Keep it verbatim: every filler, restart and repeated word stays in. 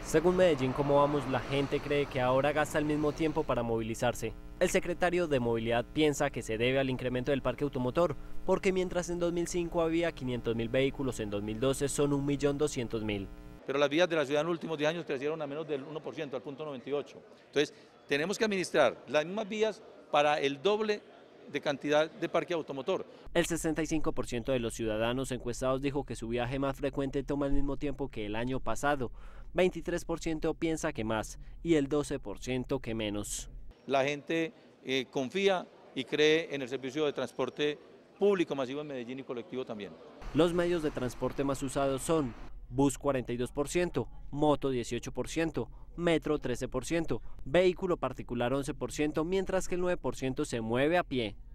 Según Medellín Cómo Vamos, la gente cree que ahora gasta el mismo tiempo para movilizarse. El secretario de Movilidad piensa que se debe al incremento del parque automotor, porque mientras en dos mil cinco había quinientos mil vehículos, en dos mil doce son un millón doscientos mil. Pero las vías de la ciudad en los últimos diez años crecieron a menos del uno por ciento, al punto noventa y ocho. Entonces, tenemos que administrar las mismas vías para el doble de cantidad de parque automotor. El sesenta y cinco por ciento de los ciudadanos encuestados dijo que su viaje más frecuente toma el mismo tiempo que el año pasado, veintitrés por ciento piensa que más y el doce por ciento que menos. La gente eh, confía y cree en el servicio de transporte público masivo en Medellín y colectivo también. Los medios de transporte más usados son bus cuarenta y dos por ciento, moto dieciocho por ciento, metro trece por ciento, vehículo particular once por ciento, mientras que el nueve por ciento se mueve a pie.